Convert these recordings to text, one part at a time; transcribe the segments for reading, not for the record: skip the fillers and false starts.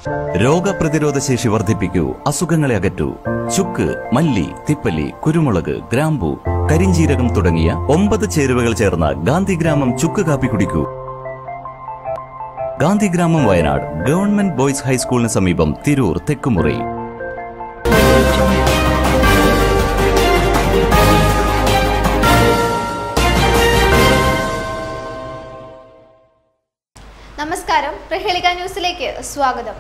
രോഗപ്രതിരോധ ശേഷി വർദ്ധിപ്പിക്കൂ, അസുഖങ്ങളെ അകറ്റൂ. ചുക്ക്, മല്ലി, തിപ്പല്ലി, കുരുമുളക്, ഗ്രാമ്പു, കരിഞ്ജീരകം തുടങ്ങിയ 9 ചേരുവകൾ ചേർന്ന ഗാന്ധിഗ്രാമം ചുക്ക് കാപ്പി കുടിക്കൂ. ഗാന്ധിഗ്രാമം, വയനാട്, ഗവൺമെന്റ് ബോയ്സ് ഹൈസ്കൂളിന് സമീപം, തിരൂർ, തെക്കുമുറി. നമസ്കാരം, പ്രഹേളിക ന്യൂസിലേക്ക് സ്വാഗതം.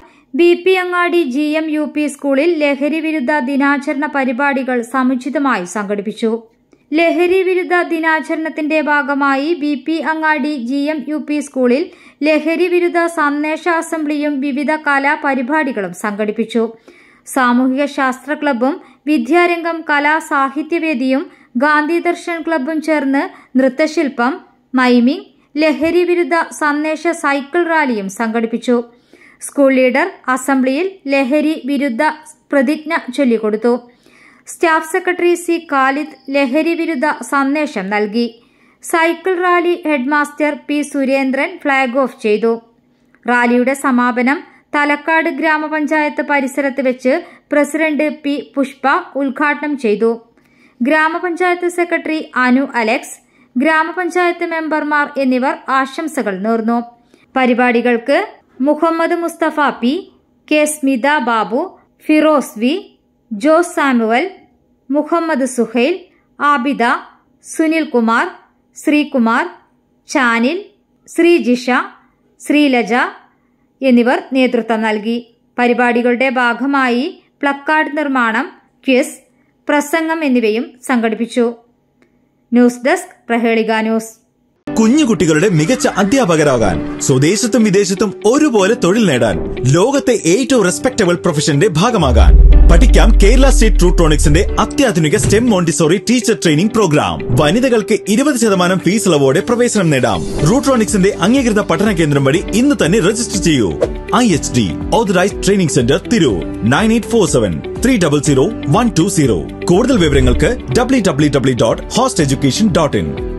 BP അങ്ങാടി GM UP സ്കൂളിൽ ലഹരി വിരുദ്ധ ദിനാചരണ പരിപാടികൾ സമുചിതമായി സംഘടിപ്പിച്ചു. ലഹരി വിരുദ്ധ ദിനാചരണത്തിന്റെ ഭാഗമായി BP അങ്ങാടി GM UP സ്കൂളിൽ ലഹരി വിരുദ്ധ സന്ദേശ അസംബ്ലിയും വിവിധ കലാപരിപാടികളും സംഘടിപ്പിച്ചു. സാമൂഹിക ശാസ്ത്ര ക്ലബ്ബും വിദ്യാരംഗം കലാ സാഹിത്യവേദിയും ഗാന്ധി ദർശൻ ക്ലബ്ബും ചേർന്ന് നൃത്തശില്പം, മൈമിംഗ്, ലഹരി വിരുദ്ധ സന്ദേശ സൈക്കിൾ റാലിയും സംഘടിപ്പിച്ചു. സ്കൂൾ ലീഡർ അസംബ്ലിയിൽ ലഹരി വിരുദ്ധ പ്രതിജ്ഞ ചൊല്ലിക്കൊടുത്തു. Staff secretary C. ഖാലിദ് ലഹരി വിരുദ്ധ സന്ദേശം നൽകി. Cycle rally headmaster P. Surendran flag off ചെയ്തു. റാലിയുടെ സമാപനം തലക്കാട് ഗ്രാമപഞ്ചായത്ത് പരിസരത്ത് വെച്ച് പ്രസിഡന്റ് P. പുഷ്പ ഉദ്ഘാടനം ചെയ്തു. ഗ്രാമപഞ്ചായത്ത് സെക്രട്ടറി അനു അലക്സ്, ഗ്രാമപഞ്ചായത്ത് മെമ്പർമാർ എന്നിവർ ആശംസകൾ നേർന്നു. പരിപാടികൾക്ക് Muhammad Mustafa P, K. Smitha Babu, Firoz V, Jose Samuel, Muhammad Suhail, Abida, Sunil Kumar, Sreekumar, Chanil, Sreejisha, Sreelaja എന്നിവർ നേതൃത്വം നൽകി. പരിപാടികളുടെ ഭാഗമായി പ്ലക്കാർഡ് നിർമ്മാണം, ക്വിസ്, പ്രസംഗം എന്നിവയും സംഘടിപ്പിച്ചു. News desk, Prahelika news. കുഞ്ഞുകുട്ടികളുടെ മികച്ച അധ്യാപകരാകാൻ, സ്വദേശത്തും വിദേശത്തും ഒരുപോലെ തൊഴിൽ നേടാൻ, ലോകത്തെ ഏറ്റവും റെസ്പെക്ടബിൾ പ്രൊഫഷന്റെ ഭാഗമാകാൻ പഠിക്കാം. കേരള സ്റ്റേറ്റ് റൂട്രോണിക്സിന്റെ അത്യാധുനിക STEM Montessori teacher training programme. വനിതകൾക്ക് 20% ഫീസ് ഇളവോടെ പ്രവേശനം നേടാം. റൂട്രോണിക്സിന്റെ അംഗീകൃത പഠന കേന്ദ്രം വഴി ഇന്ന് തന്നെ രജിസ്റ്റർ ചെയ്യൂ. IHD authorised training centre, Tirur, 9847300120. കൂടുതൽ വിവരങ്ങൾക്ക് www.hosteducation.in.